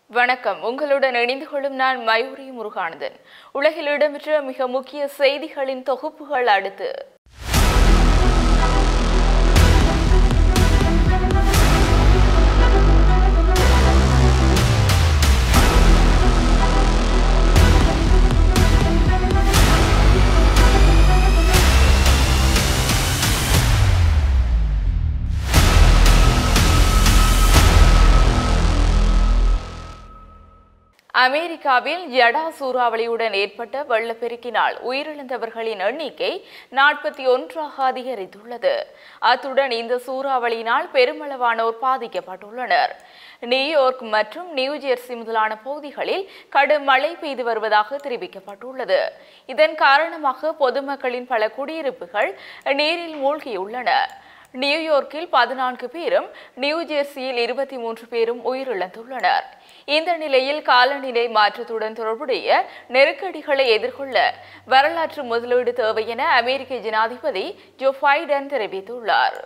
வணக்கம். உங்களுடன் இணைந்து கொள்ளும் நான் மயூரி முருகானந்தன். உலகில் இடம்பெற்ற மிக முக்கிய செய்திகளின் தொகுப்புகள் அடுத்து. அமெரிக்காவில் யடா சூறாவளியுடன் ஏற்பட்ட வெள்ளப்பெருக்கினால் உயிரிழந்தவர்களின் எண்ணிக்கை 41ஆக அதிகரித்துள்ளது. அத்துடன் இந்த சூறாவளியினால் பெருமளவானோர் பாதிக்கப்பட்டுள்ளனர். நியூயார்க் மற்றும் நியூஜெர்சி முதலான பகுதிகளில் கடும் மழை பெய்து வருவதாக தெரிவிக்கப்பட்டுள்ளது. இதன் காரணமாக பொதுமக்களின் பல குடியிருப்புகள் நீரில் மூழ்கியுள்ளன. நியூயார்க்கில் 14 பேரும் நியூஜெர்சியில் 23 பேரும் உயிரிழந்துள்ளனர். இந்த நிலையில் காலநிலை மாற்றத்துடன் தொடர்புடைய நெருக்கடிகளை எதிர்கொள்ள வரலாற்று முதலீடு தேவை என அமெரிக்க ஜனாதிபதி ஜோ பைடன் தெரிவித்துள்ளார்.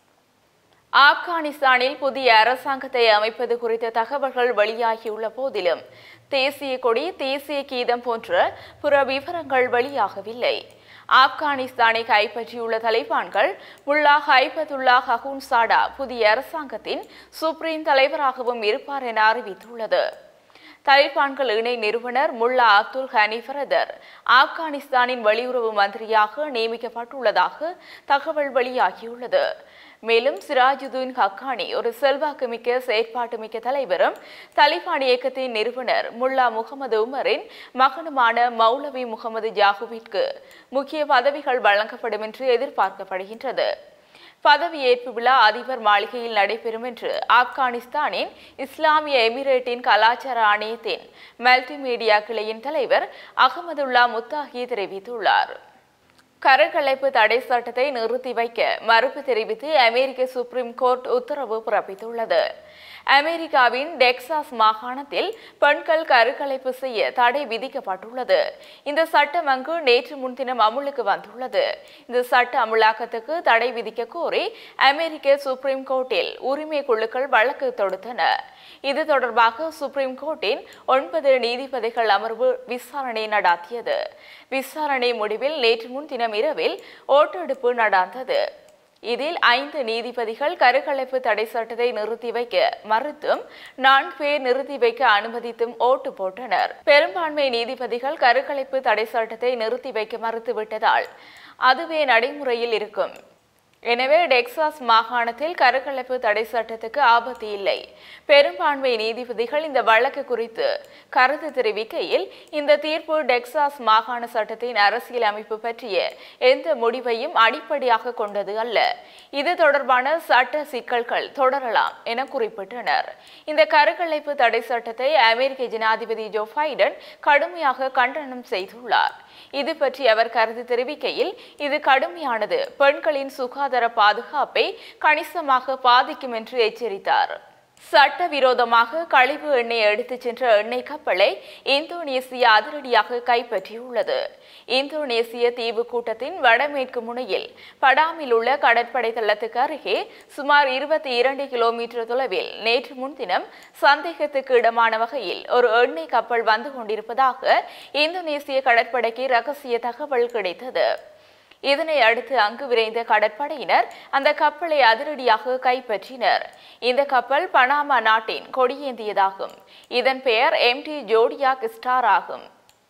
ஆப்கானிஸ்தானில் புதிய அரசாங்கத்தை அமைப்பது குறித்த தகவல்கள் வெளியாகியுள்ள போதிலும் தேசிய கொடி, தேசிய கீதம் போன்ற பிற விவரங்கள் வெளியாகவில்லை. ஆப்கானிஸ்தானை கைப்பற்றியுள்ள தலிபான்கள் முல்லா ஹைபத்துல்லா அகுன்சாடா புதிய அரசாங்கத்தின் சுப்ரீம் தலைவராகவும் இருப்பார் என அறிவித்துள்ளது. தலிபான்கள் இணை நிறுவனர் முல்லா அப்துல் ஹனி ஃபரதர் ஆப்கானிஸ்தானின் வெளியுறவு மந்திரியாக நியமிக்கப்பட்டுள்ளதாக தகவல் வெளியாகியுள்ளது. மேலும் சிராஜுதீன் ஹக்கானி ஒரு செல்வாக்குமிக்க செயற்பாட்டுமிக்க தலைவரும் தலிபான் இயக்கத்தின் நிறுவனர் முல்லா முகமது உமரின் மகனுமான மௌலவி முகமது ஜாகுவிற்கு முக்கிய பதவிகள் வழங்கப்படும் என்று எதிர்பார்க்கப்படுகின்றது. பதவியேற்பு விழா அதிபர் மாளிகையில் நடைபெறும் என்று ஆப்கானிஸ்தானின் இஸ்லாமிய எமிரேட்டின் கலாச்சார ஆணையத்தின் மல்டிமீடியா கிளையின் தலைவர் அகமதுல்லா முத்தாஹி தெரிவித்துள்ளார். கருக்கலைப்பு தடை சட்டத்தை நிறுத்தி வைக்க மறுப்பு தெரிவித்து அமெரிக்க சுப்ரீம் கோர்ட் உத்தரவு பிறப்பித்துள்ளது. அமெரிக்காவின் டெக்சாஸ் மாகாணத்தில் பெண்கள் கருக்கலைப்பு செய்ய தடை விதிக்கப்பட்டுள்ளது. இந்த சட்டம் அங்கு நேற்று முன்தினம் அமுலுக்கு வந்துள்ளது. இந்த சட்ட அமுலாக்கத்துக்கு தடை விதிக்க கோரி அமெரிக்க சுப்ரீம் கோர்ட்டில் உரிமை குழுக்கள் வழக்கு தொடுத்தன. இது தொடர்பாக சுப்ரீம் கோர்ட்டின் 9 நீதிபதிகள் அமர்வு விசாரணை நடாத்தியது. விசாரணை முடிவில் நேற்று முன்தினம் இரவில் ஓட்டெடுப்பு நடந்தது. இதில் 5 நீதிபதிகள் கருக்கலைப்பு தடை சட்டத்தை நிறுத்தி வைக்க மறுத்தும் 4 பேர் நிறுத்தி வைக்க அனுமதித்தும் ஓட்டு போட்டனர். பெரும்பான்மை நீதிபதிகள் கருக்கலைப்பு தடை சட்டத்தை நிறுத்தி வைக்க மறுத்துவிட்டதால் அதுவே நடைமுறையில் இருக்கும். எனவே டெக்சாஸ் மாகாணத்தில் கருக்கலைப்பு தடை சட்டத்துக்கு ஆபத்து இல்லை. பெரும்பான்மை நீதிபதிகள் இந்த வழக்கு குறித்து கருத்து தெரிவிக்கையில் இந்த தீர்ப்பு டெக்சாஸ் மாகாண சட்டத்தின் அரசியல் அமைப்பு பற்றிய எந்த முடிவையும் அடிப்படையாக கொண்டது அல்ல. இது தொடர்பான சட்ட சிக்கல்கள் தொடரலாம் என குறிப்பிட்டனர். இந்த கருக்கலைப்பு தடை சட்டத்தை அமெரிக்க ஜனாதிபதி ஜோ பைடன் கடுமையாக கண்டனம் செய்துள்ளார். இது பற்றி அவர் கருத்து தெரிவிக்கையில் இது கடுமையானது, பெண்களின் சுகாதார பாதுகாப்பை கணிசமாக பாதிக்கும் என்று எச்சரித்தார். சட்டவிரோதமாக கழிவு எண்ணெய் எடுத்துச் சென்ற எண்ணெய் கப்பலை இந்தோனேசியா அதிரடியாக கைப்பற்றியுள்ளது. இந்தோனேசிய தீவு கூட்டத்தின் வடமேற்கு முனையில் படாமில் உள்ள கடற்படை தளத்துக்கு அருகே சுமார் 22 கிலோமீட்டர் தொலைவில் நேற்று முன்தினம் சந்தேகத்துக்கு இடமான வகையில் ஒரு எண்ணெய் கப்பல் வந்து கொண்டிருப்பதாக இந்தோனேசிய கடற்படைக்கு ரகசிய தகவல் கிடைத்தது. இதனை அடுத்து அங்கு விரைந்த கடற்படையினர் அந்த கப்பலை அதிரடியாக கைப்பற்றினர். இந்த கப்பல் பனாமா நாட்டின் கொடியேந்தியதாகும். இதன் பெயர் MT ஜோடியாக் ஸ்டார் ஆகும்.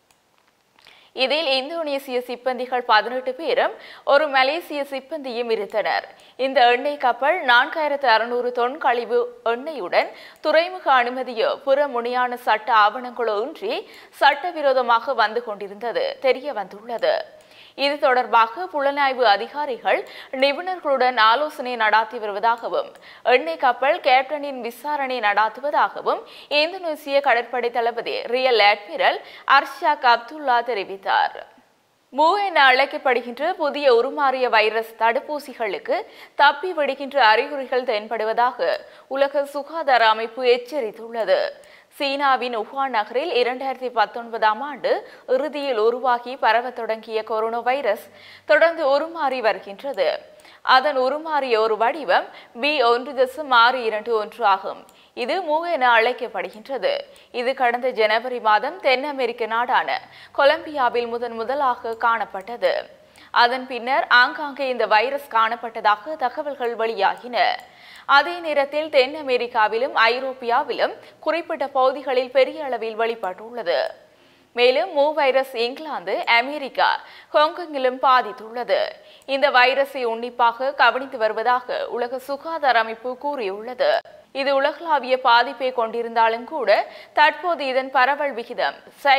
இதில் இந்தோனேசிய சிப்பந்திகள் 18 பேரும் ஒரு மலேசிய சிப்பந்தியும் இருந்தனர். இந்த எண்ணெய் கப்பல் 4600 தொன் கழிவு எண்ணெயுடன் துறைமுக அனுமதியோ புற முனையான சட்ட ஆவணங்களோ இன்றி சட்டவிரோதமாக வந்து கொண்டிருந்தது தெரிய வந்துள்ளது. இது தொடர்பாக புலனாய்வு அதிகாரிகள் நிபுணர்களுடன் ஆலோசனை நடாத்தி வருவதாகவும் எண்ணெய் கப்பல் கேப்டனின் விசாரணை நடாத்துவதாகவும் இந்தோனேசிய கடற்படை தளபதி ரியல் அட்மிரல் அர்ஷாக் அப்துல்லா தெரிவித்தார். என அழைக்கப்படுகின்ற புதிய உருமாறிய வைரஸ் தடுப்பூசிகளுக்கு தப்பி விடுகின்ற அறிகுறிகள் தென்படுவதாக உலக சுகாதார அமைப்பு எச்சரித்துள்ளது. சீனாவின் உஹான் நகரில் 2019ஆம் ஆண்டு இறுதியில் உருவாகி பரவத் தொடங்கிய கொரோனா வைரஸ் தொடர்ந்து உருமாறி வருகின்றது. அதன் உருமாறிய ஒரு வடிவம் B1.621 ஆகும். இது மூ என அழைக்கப்படுகின்றது. இது கடந்த ஜனவரி மாதம் தென் அமெரிக்க நாடான கொலம்பியாவில் முதலாக காணப்பட்டது. அதன் பின்னர் ஆங்காங்கே இந்த வைரஸ் காணப்பட்டதாக தகவல்கள் வெளியாகின. அதே நேரத்தில் தென் அமெரிக்காவிலும் ஐரோப்பியாவிலும் குறிப்பிட்ட பகுதிகளில் பெரிய அளவில் வெளிப்பட்டுள்ளது. மேலும் மூ வைரஸ் இங்கிலாந்து, அமெரிக்கா, ஹாங்காங்கிலும் பாதித்துள்ளது. இந்த வைரஸை உன்னிப்பாக கவனித்து வருவதாக உலக சுகாதார அமைப்பு கூறியுள்ளது. இது உலகளாவிய பாதிப்பை கொண்டிருந்தாலும் கூட தற்போது இதன் பரவல் விகிதம்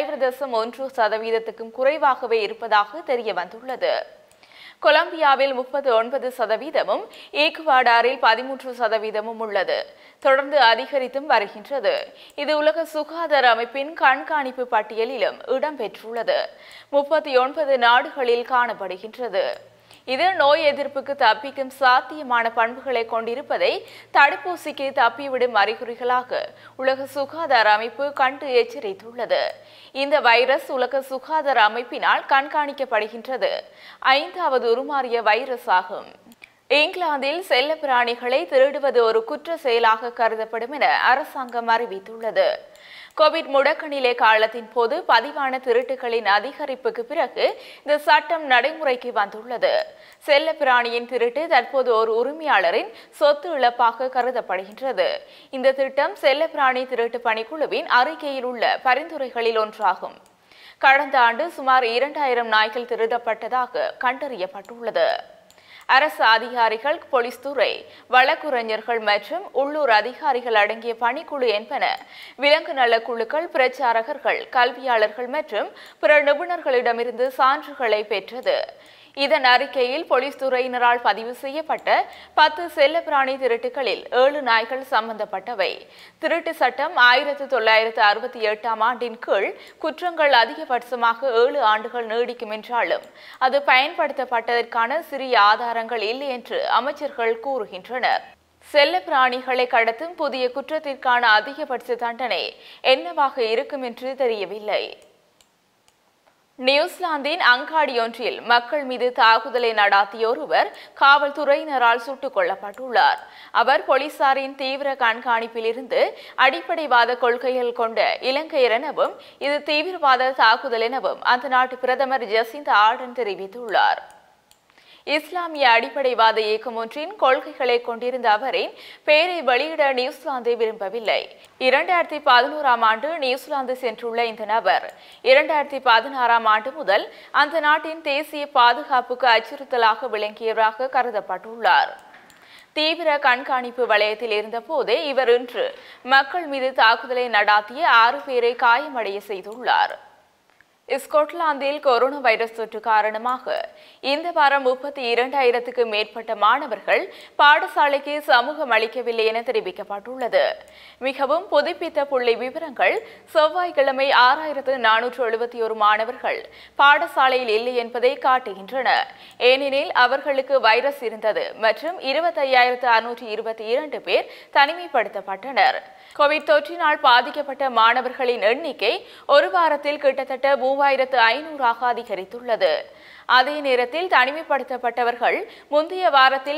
0.1% குறைவாகவே இருப்பதாக தெரிய வந்துள்ளது. கொலம்பியாவில் 39%, ஈக்குவடாரில் 13% உள்ளது. தொடர்ந்து அதிகரித்தும் வருகின்றது. இது உலக சுகாதார அமைப்பின் கண்காணிப்பு பட்டியலிலும் இடம்பெற்றுள்ளது. 39 நாடுகளில் காணப்படுகின்றது. இது நோய் எதிர்ப்புக்கு தப்பிக்கும் சாத்தியமான பண்புகளை கொண்டிருப்பதை தடுப்பூசிக்கு தப்பிவிடும் அறிகுறிகளாக உலக சுகாதார அமைப்பு கண்டு எச்சரித்துள்ளது. இந்த வைரஸ் உலக சுகாதார அமைப்பினால் கண்காணிக்கப்படுகின்றது 5வது உருமாறிய வைரஸ் ஆகும். இங்கிலாந்தில் செல்ல பிராணிகளை திருடுவது ஒரு குற்ற செயலாக கருதப்படும் என அரசாங்கம் அறிவித்துள்ளது. கோவிட் முடக்கநிலை காலத்தின் போது பதிவான திருட்டுகளின் அதிகரிப்புக்கு பிறகு இந்த சட்டம் நடைமுறைக்கு வந்துள்ளது. செல்ல பிராணியின் திருட்டு தற்போது ஒரு உரிமையாளரின் சொத்து இழப்பாக கருதப்படுகின்றது. இந்த திட்டம் செல்ல பிராணி திருட்டு பணிக்குழுவின் அறிக்கையில் உள்ள பரிந்துரைகளில் ஒன்றாகும். கடந்த ஆண்டு சுமார் 2000 நாய்கள் திருடப்பட்டதாக கண்டறியப்பட்டுள்ளது. அரசு அதிகாரிகள், போலீஸ் துறை, வழக்குரைஞர்கள் மற்றும் உள்ளூர் அதிகாரிகள் அடங்கிய பணிக்குழு என்பன விலங்கு நல குழுக்கள், பிரச்சாரகர்கள், கல்வியாளர்கள் மற்றும் பிற நிபுணர்களிடமிருந்து சான்றுகளை பெற்றது. இதன் அறிக்கையில் போலீஸ் துறையினரால் பதிவு செய்யப்பட்ட 10 செல்லப்பிராணி திருட்டுகளில் 7 நாய்கள் சம்பந்தப்பட்டவை. திருட்டு சட்டம் 1968ஆம் ஆண்டின் கீழ் குற்றங்கள் அதிகபட்சமாக 7 ஆண்டுகள் நீடிக்கும் என்றாலும் அது பயன்படுத்தப்பட்டதற்கான சிறிய ஆதாரங்கள் இல்லை என்று அமைச்சர்கள் கூறுகின்றனர். செல்ல பிராணிகளை கடத்தும் புதிய குற்றத்திற்கான அதிகபட்ச தண்டனை என்னவாக இருக்கும் என்று தெரியவில்லை. நியூசிலாந்தின் அங்காடியொன்றில் மக்கள் மீது தாக்குதலை நடாத்திய ஒருவர் காவல்துறையினரால் சுட்டுக் கொல்லப்பட்டுள்ளார். அவர் போலீசாரின் தீவிர கண்காணிப்பில் இருந்து அடிப்படைவாத கொள்கைகள் கொண்ட இலங்கையர் எனவும் இது தீவிரவாத தாக்குதல் எனவும் அந்த நாட்டு பிரதமர் ஜசிந்தா ஆர்டன் தெரிவித்துள்ளார். இஸ்லாமிய அடிப்படைவாத இயக்கம் ஒன்றின் கொள்கைகளை கொண்டிருந்த அவரின் பெயரை வெளியிட நியூசிலாந்து விரும்பவில்லை. 2011ஆம் ஆண்டு நியூசிலாந்து சென்றுள்ள இந்த நபர் 2016ஆம் ஆண்டு முதல் அந்த நாட்டின் தேசிய பாதுகாப்புக்கு அச்சுறுத்தலாக விளங்கியவராக கருதப்பட்டுள்ளார். தீவிர கண்காணிப்பு வலயத்தில் இருந்த போதே இவர் இன்று மக்கள் மீது தாக்குதலை நடாத்திய 6 பேரை காயமடைய செய்துள்ளார். ஸ்கொட்லாந்தில் கொரோனா வைரஸ் தொற்று காரணமாக இந்த வாரம் 32,000க்கும் மேற்பட்ட மாணவர்கள் பாடசாலைக்கு சமூகம் அளிக்கவில்லை என தெரிவிக்கப்பட்டுள்ளது. மிகவும் புதுப்பித்த புள்ளி விவரங்கள் செவ்வாய்க்கிழமை 6,471 மாணவர்கள் பாடசாலையில் இல்லை என்பதை காட்டுகின்றன. ஏனெனில் அவர்களுக்கு வைரஸ் இருந்தது மற்றும் 25,622 பேர் தனிமைப்படுத்தப்பட்டனர். கோவிட் தொற்றினால் பாதிக்கப்பட்ட மாணவர்களின் எண்ணிக்கை ஒரு வாரத்தில் கிட்டத்தட்ட 3,500ஆக அதிகரித்துள்ளது. அதே நேரத்தில் தனிமைப்படுத்தப்பட்டவர்கள் முந்தைய வாரத்தில்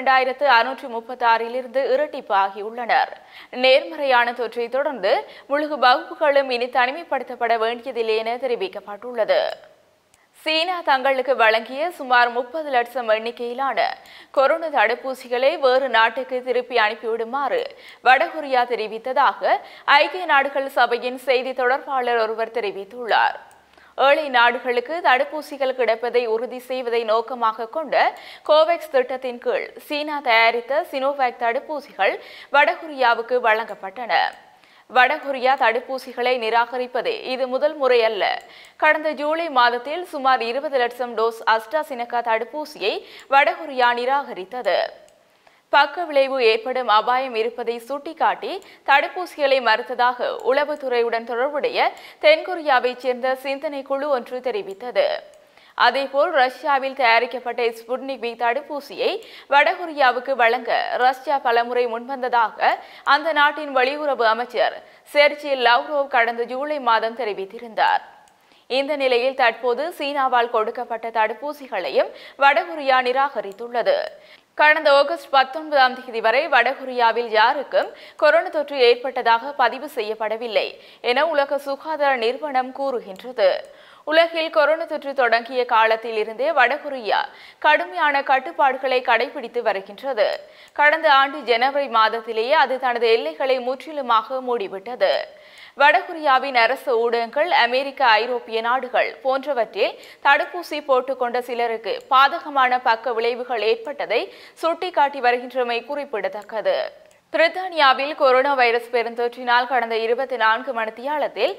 12,636 இரட்டிப்பு ஆகியுள்ளனர். நேர்மறையான தொற்றை தொடர்ந்து முழு வகுப்புகளும் இனி தனிமைப்படுத்தப்பட வேண்டியதில்லை என தெரிவிக்கப்பட்டுள்ளது. சீனா தங்களுக்கு வழங்கிய சுமார் 30 லட்சம் எண்ணிக்கையிலான கொரோனா தடுப்பூசிகளை வேறு நாட்டுக்கு திருப்பி அனுப்பிவிடுமாறு வடகொரியா தெரிவித்ததாக ஐக்கிய நாடுகள் சபையின் செய்தி தொடர்பாளர் ஒருவர் தெரிவித்துள்ளார். ஏழை நாடுகளுக்கு தடுப்பூசிகள் கிடைப்பதை உறுதி செய்வதை நோக்கமாக கொண்ட கோவேக்ஸ் திட்டத்தின் கீழ் சீனா தயாரித்த சினோவேக் தடுப்பூசிகள் வடகொரியாவுக்கு வழங்கப்பட்டன. வடகொரியா தடுப்பூசிகளை நிராகரிப்பதே இது முதல் முறை அல்ல. கடந்த ஜூலை மாதத்தில் சுமார் 20 லட்சம் டோஸ் அஸ்ட்ராசினகா தடுப்பூசியை வடகொரியா நிராகரித்தது. பக்க விளைவு ஏற்படும் அபாயம் இருப்பதை சுட்டிக்காட்டி தடுப்பூசிகளை மறுத்ததாக உளவுத்துறையுடன் தொடர்புடைய தென்கொரியாவைச் சேர்ந்த சிந்தனை குழு ஒன்று தெரிவித்தது. அதேபோல் ரஷ்யாவில் தயாரிக்கப்பட்ட ஸ்புட்னிக் வி தடுப்பூசியை வடகொரியாவுக்கு வழங்க ரஷ்யா பலமுறை முன்வந்ததாக அந்த நாட்டின் வெளியுறவு அமைச்சர் செர்ஜி லவ்ரோவ் கடந்த ஜூலை மாதம் தெரிவித்திருந்தார். இந்த நிலையில் தற்போது சீனாவால் கொடுக்கப்பட்ட தடுப்பூசிகளையும் வடகொரியா நிராகரித்துள்ளது. கடந்த ஆகஸ்ட் 19ஆம் தேதி வரை வடகொரியாவில் யாருக்கும் கொரோனா தொற்று ஏற்பட்டதாக பதிவு செய்யப்படவில்லை என உலக சுகாதார நிறுவனம் கூறுகின்றது. உலகில் கொரோனா தொற்று தொடங்கிய காலத்தில் இருந்தே வடகொரியா கடுமையான கட்டுப்பாடுகளை கடைபிடித்து வருகின்றது. கடந்த ஆண்டு ஜனவரி மாதத்திலேயே அது தனது எல்லைகளை முற்றிலுமாக மூடிவிட்டது. வடகொரியாவின் அரசு ஊடகங்கள் அமெரிக்க, ஐரோப்பிய நாடுகள் போன்றவற்றில் தடுப்பூசி போட்டுக்கொண்ட சிலருக்கு பாதகமான பக்க விளைவுகள் ஏற்பட்டதை சுட்டிக்காட்டி வருகின்றமை குறிப்பிடத்தக்கது. பிரித்தானியாவில் கொரோனா வைரஸ் பெருந்தொற்றினால் கடந்த 24 மணித்தியாலத்தில்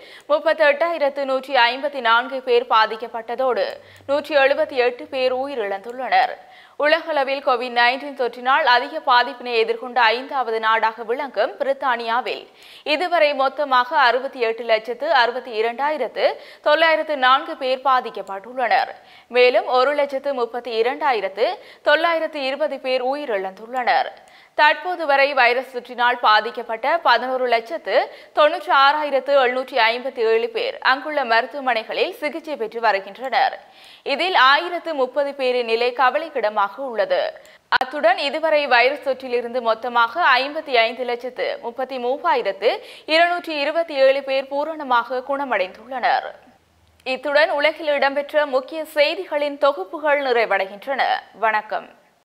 38,154 பேர் பாதிக்கப்பட்டதோடு 178 பேர் உயிரிழந்துள்ளனர். உலகளவில் கோவிட்-19 தொற்றினால் அதிக பாதிப்பினை எதிர்கொண்ட 5வது நாடாக விளங்கும் பிரித்தானியாவில் இதுவரை மொத்தமாக 68,62,904 பேர் பாதிக்கப்பட்டுள்ளனர். மேலும் 1,32,920 பேர் உயிரிழந்துள்ளனர். தற்போது வரை வைரஸ் தொற்றினால் பாதிக்கப்பட்ட 11,96,757 பேர் அங்குள்ள மருத்துவமனைகளில் சிகிச்சை பெற்று வருகின்றனர். இதில் 1,030 பேரின் நிலை கவலைக்கிடமாக உள்ளது. அத்துடன் இதுவரை வைரஸ் தொற்றிலிருந்து மொத்தமாக 55,33,227 பேர் பூரணமாக குணமடைந்துள்ளனர். இத்துடன் உலகில் இடம்பெற்ற முக்கிய செய்திகளின் தொகுப்புகள் நிறைவடைகின்றன. வணக்கம்.